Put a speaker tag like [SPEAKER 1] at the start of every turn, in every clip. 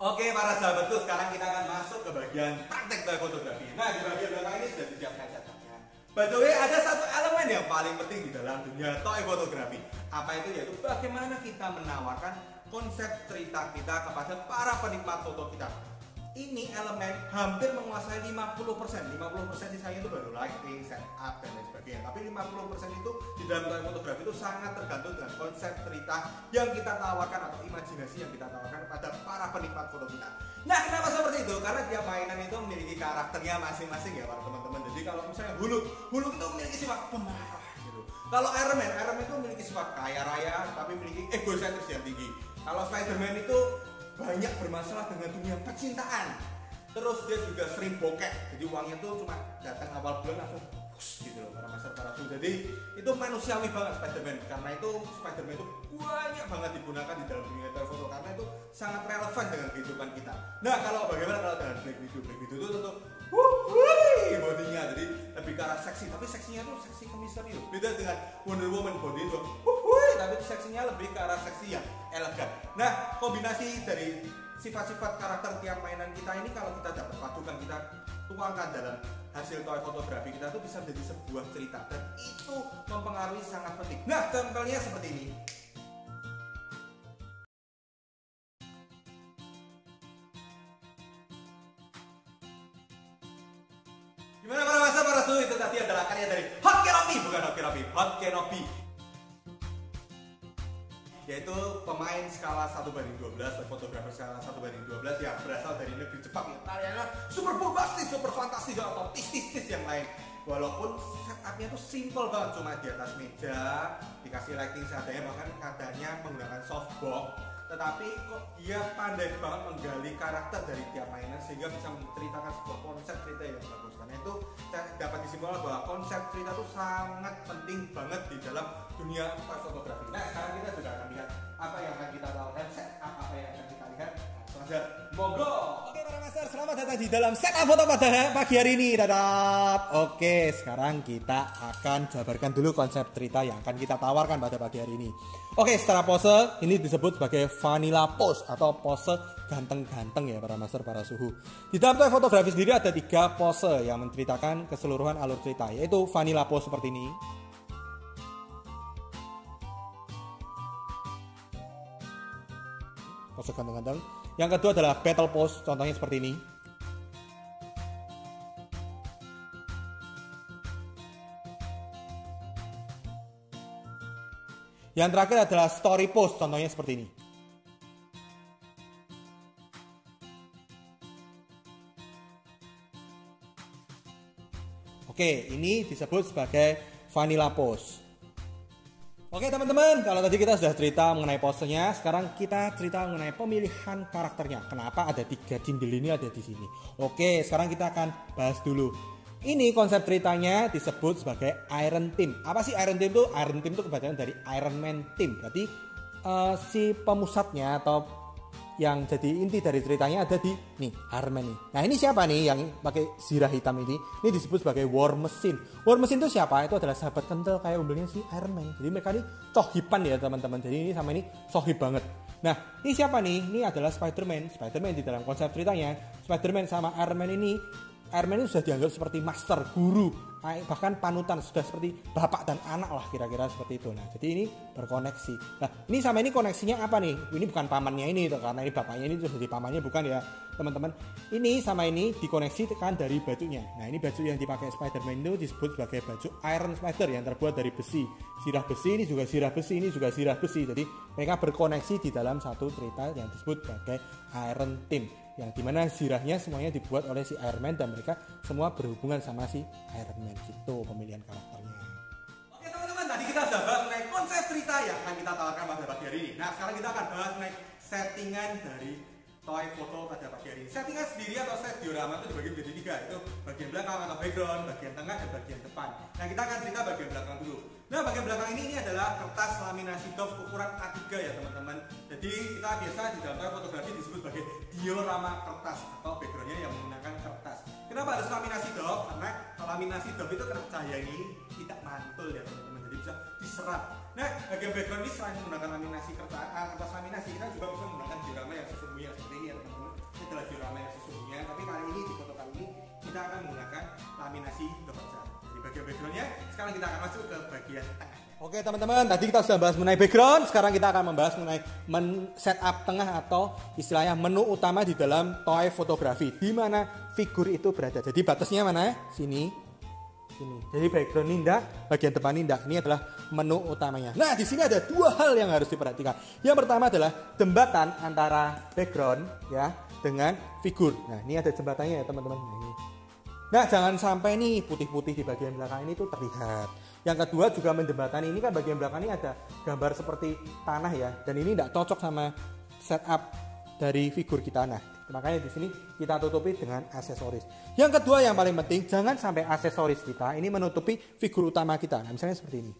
[SPEAKER 1] Oke para sahabatku, sekarang kita akan masuk ke bagian praktek toy fotografi. Nah, di bagian belakang ini sudah disiapkan catatan. By the way, ada satu elemen yang paling penting di dalam dunia toy fotografi. Apa itu? Yaitu bagaimana kita menawarkan konsep cerita kita kepada para penikmat foto kita. Ini elemen hampir menguasai 50%. 50% sisanya itu baru lighting, setup, dan lain sebagainya. Tapi 50% itu di dalam toy fotografi itu sangat tergantung dengan konsep cerita yang kita tawarkan atau imajinasi yang kita tawarkan kepada para penikmat foto kita. Nah, kenapa seperti itu? Karena tiap mainan itu memiliki karakternya masing-masing ya para teman-teman. Jadi kalau misalnya Hulk itu memiliki sifat pemarah gitu. Kalau Iron Man itu memiliki sifat kaya raya tapi memiliki egosentris yang tinggi. Kalau Spider-Man itu banyak bermasalah dengan dunia percintaan. Terus dia juga sering bokeh. Jadi uangnya tuh cuma datang awal bulan langsung gitu loh, para master para suhu. Jadi itu manusiawi banget Spider-Man. Karena itu Spider-Man itu banyak banget digunakan di dalam dunia toy foto karena itu sangat relevan dengan kehidupan kita. Nah, kalau bagaimana kalau dengan Black Widow? Black Widow itu tentu bodinya jadi lebih ke arah seksi, tapi seksinya tuh seksi misterius. Beda dengan Wonder Woman, body itu tapi seksinya lebih ke arah seksi yang elegan. Nah, kombinasi dari sifat-sifat karakter tiap mainan kita ini kalau kita dapat padukan, kita tuangkan dalam hasil toy fotografi kita tuh bisa menjadi sebuah cerita dan itu mempengaruhi sangat penting. Nah, contohnya seperti ini. Gimana para masa para suhu? Itu tadi adalah karya dari Hot Kenobi, bukan Hot Kenobi, Hot Kenobi, yaitu pemain skala 1:12, fotografer skala 1:12 yang berasal dari negeri Jepang yang karyanya super bombastis, super fantastis atau tis yang lain. Walaupun setupnya itu simple banget, cuma di atas meja dikasih lighting seadanya, bahkan kadarnya menggunakan softbox, tetapi kok dia pandai banget menggali karakter dari tiap mainan sehingga bisa menceritakan sebuah konsep cerita yang bagus. Karena itu dapat disimpulkan bahwa konsep cerita itu sangat penting banget di dalam dunia fotografi. Nah, sekarang kita juga akan lihat apa yang akan kita tawarkan, setup apa yang akan kita lihat. Langsung aja, monggo. Oke para master, selamat datang di dalam setup foto pada pagi hari ini. Dadap. Oke, sekarang kita akan jabarkan dulu konsep cerita yang akan kita tawarkan pada pagi hari ini. Oke, secara pose ini disebut sebagai vanilla pose atau pose ganteng-ganteng ya para master para suhu. Di dalam toy fotografi sendiri ada 3 pose yang menceritakan keseluruhan alur cerita, yaitu vanilla pose seperti ini, pose ganteng-ganteng. Yang kedua adalah battle pose, contohnya seperti ini. Yang terakhir adalah story pose, contohnya seperti ini. Oke, ini disebut sebagai vanilla pose. Oke teman-teman, kalau tadi kita sudah cerita mengenai posenya, sekarang kita cerita mengenai pemilihan karakternya. Kenapa ada 3 dindil ini ada di sini? Oke, sekarang kita akan bahas dulu. Ini konsep ceritanya disebut sebagai Iron Team. Apa sih Iron Team itu? Iron Team itu kepanjangan dari Iron Man Team. Berarti si pemusatnya atau yang jadi inti dari ceritanya ada di nih Iron Man nih. Nah ini siapa nih yang pakai zirah hitam ini? Ini disebut sebagai War Machine. War Machine itu siapa? Itu adalah sahabat kental kayak umbelnya si Iron Man. Jadi mereka ini sohiban ya teman-teman. Jadi ini sama ini sohib banget. Nah ini siapa nih? Ini adalah Spider-Man. Spider-Man di dalam konsep ceritanya, Spider-Man sama Iron Man ini, Iron Man ini sudah dianggap seperti master, guru, bahkan panutan, sudah seperti bapak dan anak lah kira-kira seperti itu. Nah jadi ini berkoneksi. Nah ini sama ini koneksinya apa nih? Ini bukan pamannya ini, karena ini bapaknya ini sudah jadi pamannya, bukan ya teman-teman. Ini sama ini dikoneksikan dari bajunya. Nah ini baju yang dipakai Spider-Man itu disebut sebagai baju Iron Spider yang terbuat dari besi. Sirah besi, ini juga sirah besi, ini juga sirah besi. Jadi mereka berkoneksi di dalam satu cerita yang disebut sebagai Iron Team, yang dimana zirahnya semuanya dibuat oleh si Iron Man dan mereka semua berhubungan sama si Iron Man. Gitu pemilihan karakternya. Oke teman-teman, tadi kita sudah bahas mengenai konsep cerita yang akan kita tawarkan pada pagi hari ini. Nah sekarang kita akan bahas mengenai settingan dari toy foto pada pagi hari ini. Settingan sendiri atau set diorama itu dibagi menjadi 3, itu bagian belakang atau background, bagian tengah dan bagian depan. Nah kita akan cerita bagian belakang dulu. Nah bagian belakang ini adalah kertas laminasi doff ukuran A3 ya teman-teman. Jadi kita biasa di dalam toy fotografi disebut sebagai diorama kertas atau backgroundnya yang menggunakan kertas. Kenapa harus laminasi doff? Karena laminasi doff itu kena cahaya ini tidak mantul ya teman-teman, jadi bisa diserap. Nah bagian background ini selain menggunakan laminasi kertas laminasi, kita juga bisa menggunakan diorama yang sesungguhnya seperti ini ya teman-teman. kita akan menggunakan laminasi Doorza. Di bagian backgroundnya, sekarang kita akan masuk ke bagian tengah. Oke teman-teman, tadi kita sudah bahas mengenai background, sekarang kita akan membahas mengenai setup tengah atau istilahnya menu utama di dalam toy fotografi, di mana figur itu berada. Jadi batasnya mana? Sini. Jadi background indah, bagian depan indah. Ini adalah menu utamanya. Nah, di sini ada dua hal yang harus diperhatikan. Yang pertama adalah jembatan antara background ya dengan figur. Nah, ini ada jembatannya ya teman-teman. Nah, jangan sampai nih putih-putih di bagian belakang ini tuh terlihat. Yang kedua juga menjembatani, ini kan bagian belakang ini ada gambar seperti tanah ya, dan ini tidak cocok sama setup dari figur kita. Nah, makanya di sini kita tutupi dengan aksesoris. Yang kedua yang paling penting, jangan sampai aksesoris kita ini menutupi figur utama kita. Nah, misalnya seperti ini.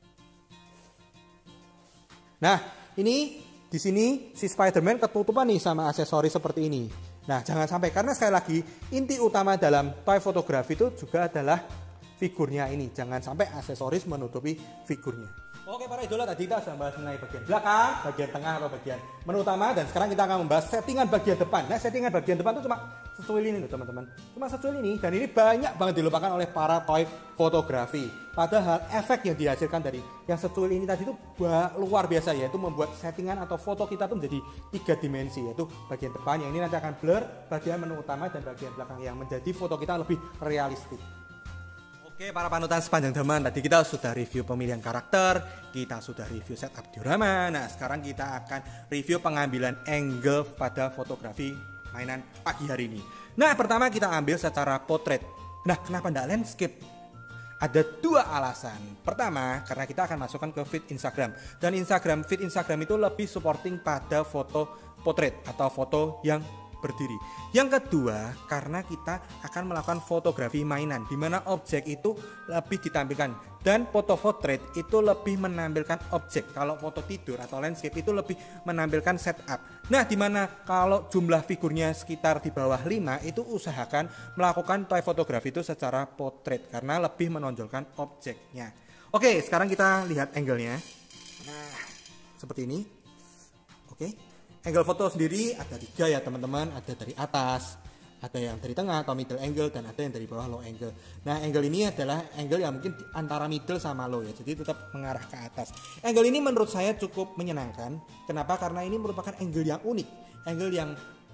[SPEAKER 1] Nah, ini di sini si Spider-Man ketutupan nih sama aksesoris seperti ini. Nah, jangan sampai, karena sekali lagi inti utama dalam toy fotografi itu juga adalah figurnya ini. Jangan sampai aksesoris menutupi figurnya. Oke para idola, tadi kita sudah membahas mengenai bagian belakang, bagian tengah atau bagian menu utama, dan sekarang kita akan membahas settingan bagian depan. Nah, settingan bagian depan itu cuma secuil ini loh teman-teman. Cuma secuil ini, dan ini banyak banget dilupakan oleh para toy fotografi. Padahal efek yang dihasilkan dari yang secuil ini tadi itu luar biasa, yaitu membuat settingan atau foto kita tuh menjadi 3 dimensi, yaitu bagian depan yang ini nanti akan blur, bagian menu utama, dan bagian belakang yang menjadi foto kita lebih realistik. Oke para panutan sepanjang zaman, tadi kita sudah review pemilihan karakter, kita sudah review setup diorama. Nah, sekarang kita akan review pengambilan angle pada fotografi mainan pagi hari ini. Nah, pertama kita ambil secara potret. Nah, kenapa tidak landscape? Ada 2 alasan. Pertama, karena kita akan masukkan ke feed Instagram, dan feed Instagram itu lebih supporting pada foto potret atau foto yang berdiri. Yang kedua, karena kita akan melakukan fotografi mainan, di mana objek itu lebih ditampilkan, dan foto portrait itu lebih menampilkan objek. Kalau foto tidur atau landscape itu lebih menampilkan setup. Nah, di mana kalau jumlah figurnya sekitar di bawah 5, itu usahakan melakukan toy fotografi itu secara portrait karena lebih menonjolkan objeknya. Oke, sekarang kita lihat angle-nya. Nah, seperti ini. Oke. Angle foto sendiri ada 3 ya teman-teman, ada dari atas, ada yang dari tengah atau middle angle, dan ada yang dari bawah low angle. Nah, angle ini adalah angle yang mungkin antara middle sama low ya, jadi tetap mengarah ke atas. Angle ini menurut saya cukup menyenangkan. Kenapa? Karena ini merupakan angle yang unik, angle yang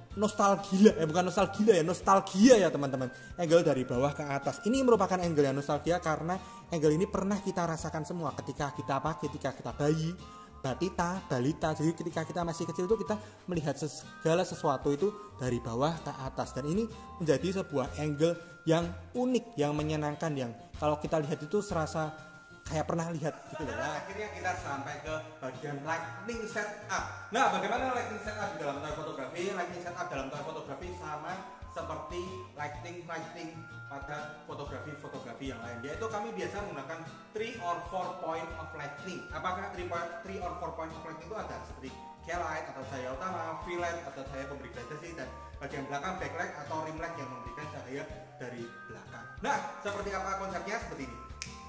[SPEAKER 1] nostalgia ya teman-teman. Angle dari bawah ke atas ini merupakan angle yang nostalgia, karena angle ini pernah kita rasakan semua ketika kita bayi, balita. Jadi ketika kita masih kecil itu kita melihat segala sesuatu itu dari bawah ke atas, dan ini menjadi sebuah angle yang unik, yang menyenangkan, yang kalau kita lihat itu serasa kayak pernah lihat gitu ya. Nah, akhirnya kita sampai ke bagian lighting setup. Nah, bagaimana lighting setup dalam toy fotografi? Lighting setup dalam toy fotografi sama seperti lighting pada fotografi yang lain, yaitu kami biasa menggunakan 3 or 4 point of lighting. Apakah 3 or 4 point of lighting itu ada seperti key light atau cahaya utama, fill light atau cahaya pemberi gradasi, dan bagian belakang backlight atau rim light yang memberikan cahaya dari belakang. Nah, seperti apa konsepnya? Seperti ini.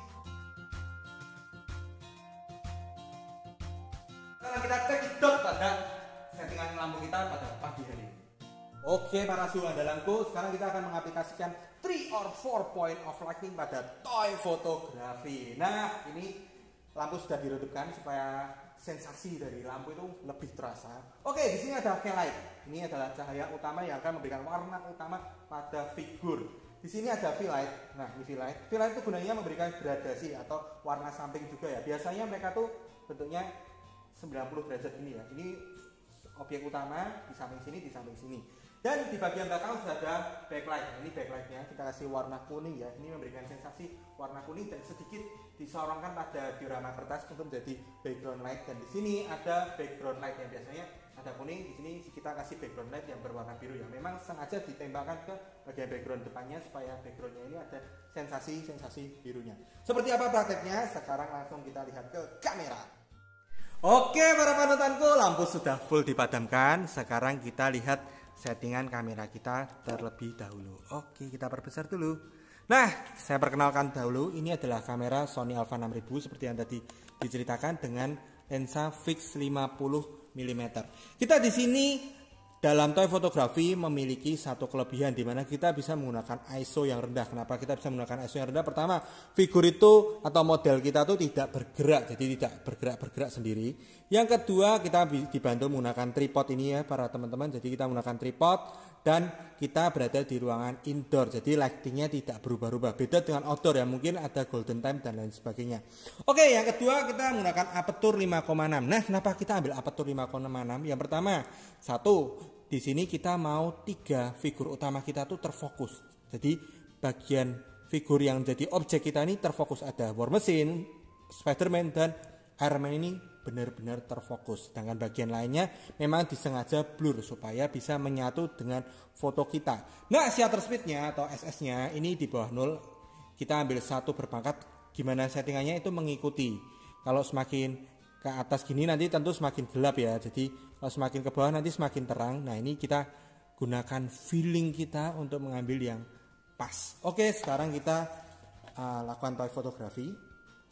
[SPEAKER 1] Sekarang kita cekidot pada settingan lampu kita pada pagi hari ini. Oke para suhu andalanku, sekarang kita akan mengaplikasikan 3 or 4 point of lighting pada toy fotografi. Nah, ini lampu sudah diredupkan supaya sensasi dari lampu itu lebih terasa. Oke, di sini ada key light. Ini adalah cahaya utama yang akan memberikan warna utama pada figur. Di sini ada fill light. Nah, ini fill light. Fill light itu gunanya memberikan gradasi atau warna samping juga ya. Biasanya mereka tuh bentuknya 90 derajat ini ya. Ini objek utama di samping sini, di samping sini. Dan di bagian belakang sudah ada backlight. Ini backlightnya kita kasih warna kuning ya. Ini memberikan sensasi warna kuning dan sedikit disorongkan pada diorama kertas untuk menjadi background light. Dan di sini ada background light yang biasanya ada kuning. Di sini kita kasih background light yang berwarna biru ya. Memang sengaja ditembakkan ke bagian background depannya supaya backgroundnya ini ada sensasi birunya. Seperti apa prakteknya? Sekarang langsung kita lihat ke kamera. Oke para panutanku, lampu sudah full dipadamkan. Sekarang kita lihat settingan kamera kita terlebih dahulu. Oke, kita perbesar dulu. Nah, saya perkenalkan dahulu, ini adalah kamera Sony Alpha 6000 seperti yang tadi diceritakan dengan lensa fix 50 mm. Kita di sini dalam toy fotografi memiliki satu kelebihan di mana kita bisa menggunakan ISO yang rendah. Kenapa kita bisa menggunakan ISO yang rendah? Pertama, figur itu atau model kita tuh tidak bergerak, jadi tidak bergerak sendiri. Yang kedua, kita dibantu menggunakan tripod ini ya para teman-teman. Jadi kita menggunakan tripod dan kita berada di ruangan indoor, jadi lightingnya tidak berubah-ubah. Beda dengan outdoor ya, mungkin ada golden time dan lain sebagainya. Oke, yang kedua kita menggunakan aperture 5,6. Nah, kenapa kita ambil aperture 5,6? Yang pertama, satu, di sini kita mau 3 figur utama kita tuh terfokus. Jadi bagian figur yang jadi objek kita ini terfokus, ada War Machine, Spider-Man dan Iron Man ini benar-benar terfokus. Sedangkan bagian lainnya memang disengaja blur supaya bisa menyatu dengan foto kita. Nah, shutter speednya atau SS-nya ini di bawah 0. Kita ambil 1 berpangkat. Gimana settingannya itu mengikuti. Kalau semakin ke atas gini nanti tentu semakin gelap ya. Jadi kalau semakin ke bawah nanti semakin terang. Nah, ini kita gunakan feeling kita untuk mengambil yang pas. Oke, sekarang kita lakukan toy fotografi.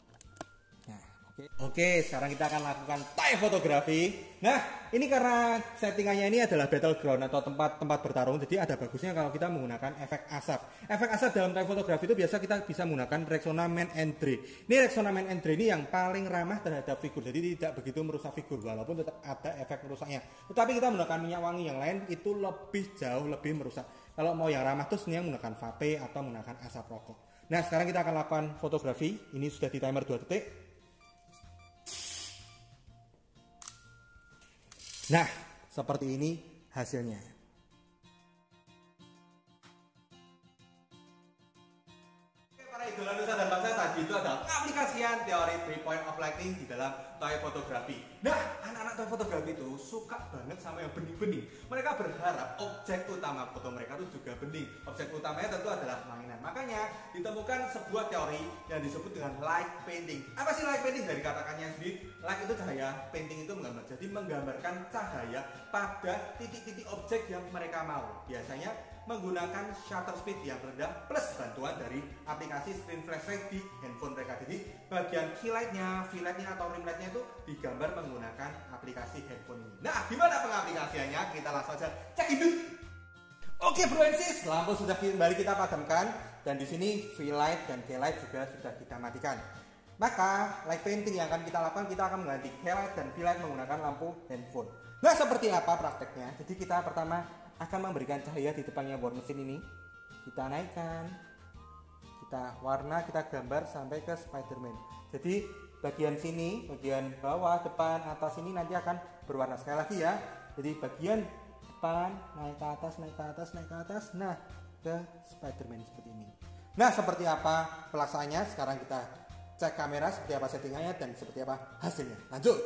[SPEAKER 1] Oke, sekarang kita akan lakukan toy fotografi. Nah, ini karena settingannya ini adalah battleground atau tempat bertarung, jadi ada bagusnya kalau kita menggunakan efek asap. Efek asap dalam toy fotografi itu biasa kita bisa menggunakan Rexona Man N3. Ini Rexona Man N3 ini yang paling ramah terhadap figur, jadi tidak begitu merusak figur walaupun tetap ada efek merusaknya. Tetapi kita menggunakan minyak wangi yang lain itu jauh lebih merusak. Kalau mau yang ramah tuh sebenarnya menggunakan vape atau menggunakan asap rokok. Nah, sekarang kita akan lakukan fotografi. Ini sudah di timer 2 detik. Nah, seperti ini hasilnya. Oke, para idola Nusa dan Bangsa, tadi itu adalah aplikasian teori 3 point of lighting di dalam toy fotografi. Nah, anak-anak toy fotografi itu suka banget sama yang bening-bening. Mereka berharap objek utama foto mereka itu juga bening. Objek utamanya tentu adalah mainan. Makanya ditemukan sebuah teori yang disebut dengan light painting. Apa sih light painting? Dari katakannya sendiri, light itu cahaya, painting itu menggambar. Jadi menggambarkan cahaya pada titik-titik objek yang mereka mau. Biasanya menggunakan shutter speed yang rendah plus bantuan dari aplikasi screen flashlight di handphone mereka. Jadi bagian key lightnya, V lightnya atau rim lightnya itu digambar menggunakan aplikasi handphone ini. Nah, gimana pengaplikasiannya? Kita langsung saja cek itu. Oke, bro and sis, lampu sudah kembali kita padamkan dan di sini V light dan key light juga sudah kita matikan. Maka light painting yang akan kita lakukan, kita akan mengganti key light dan V light menggunakan lampu handphone. Nah, seperti apa prakteknya? Jadi kita pertama akan memberikan cahaya di depannya War Machine ini. Kita naikkan, kita warna, kita gambar sampai ke Spider-Man. Jadi bagian sini, bagian bawah, depan, atas ini nanti akan berwarna. Sekali lagi ya. Jadi bagian depan naik ke atas, naik ke atas, naik ke atas. Nah, ke Spider-Man seperti ini. Nah, seperti apa pelaksanaannya? Sekarang kita cek kamera seperti apa settingannya dan seperti apa hasilnya. Lanjut.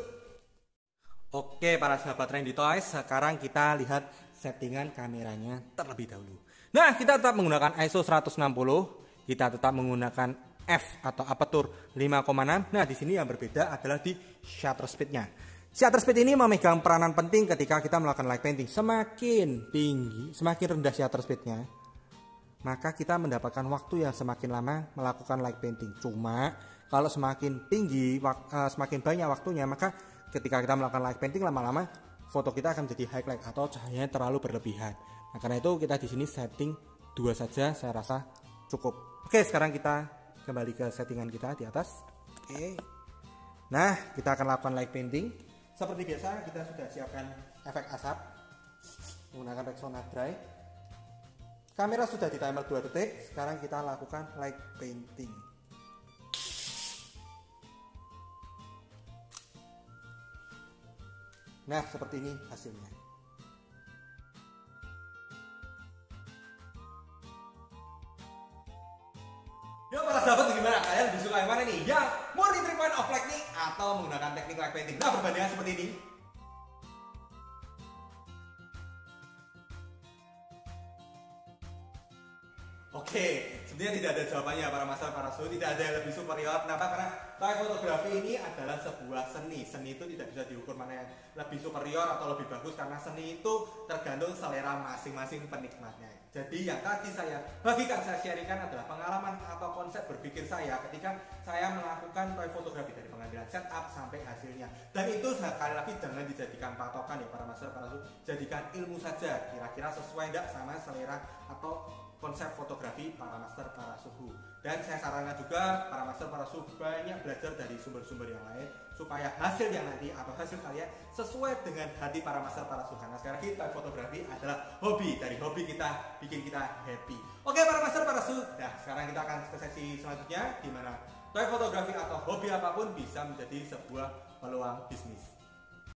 [SPEAKER 1] Oke, para sahabat Trendy Toys, sekarang kita lihat settingan kameranya terlebih dahulu. Nah, kita tetap menggunakan ISO 160, kita tetap menggunakan f atau aperture 5,6. Nah, di sini yang berbeda adalah di shutter speednya. Shutter speed ini memegang peranan penting ketika kita melakukan light painting. Semakin tinggi, semakin rendah shutter speednya, maka kita mendapatkan waktu yang semakin lama melakukan light painting. Cuma kalau semakin tinggi, semakin banyak waktunya, maka ketika kita melakukan light painting lama-lama foto kita akan menjadi highlight atau cahayanya terlalu berlebihan. Nah, karena itu kita di sini setting 2 saja, saya rasa cukup. Oke, sekarang kita kembali ke settingan kita di atas. Oke. Nah, kita akan lakukan light painting. Seperti biasa kita sudah siapkan efek asap menggunakan Rexona Dry. Kamera sudah di timer 2 detik. Sekarang kita lakukan light painting. Nah, seperti ini hasilnya. Ya, para sahabat, gimana? Kalian lebih suka yang mana nih? Yang murni 3 point of lighting atau menggunakan teknik light painting? Nah, perbandingan seperti ini. Oke, sebenarnya tidak ada jawabannya para master, para suhu. Tidak ada yang lebih superior. Kenapa? Karena toy fotografi ini adalah sebuah seni. Seni itu tidak bisa diukur mana yang lebih superior atau lebih bagus, karena seni itu tergantung selera masing-masing penikmatnya. Jadi yang tadi saya bagikan, saya sharingkan adalah pengalaman atau konsep berpikir saya ketika saya melakukan toy fotografi dari pengambilan setup sampai hasilnya. Dan itu sekali lagi jangan dijadikan patokan ya para master, para jadikan ilmu saja. Kira-kira sesuai enggak sama selera atau konsep fotografi para master, para suhu. Dan saya sarankan juga para master, para suhu banyak belajar dari sumber-sumber yang lain supaya hasil yang nanti atau hasil kalian sesuai dengan hati para master, para suhu. Karena sekali lagi toy fotografi adalah hobi, dari hobi kita bikin kita happy. Oke para master, para suhu. Nah sekarang kita akan ke sesi selanjutnya, di mana toy fotografi atau hobi apapun bisa menjadi sebuah peluang bisnis.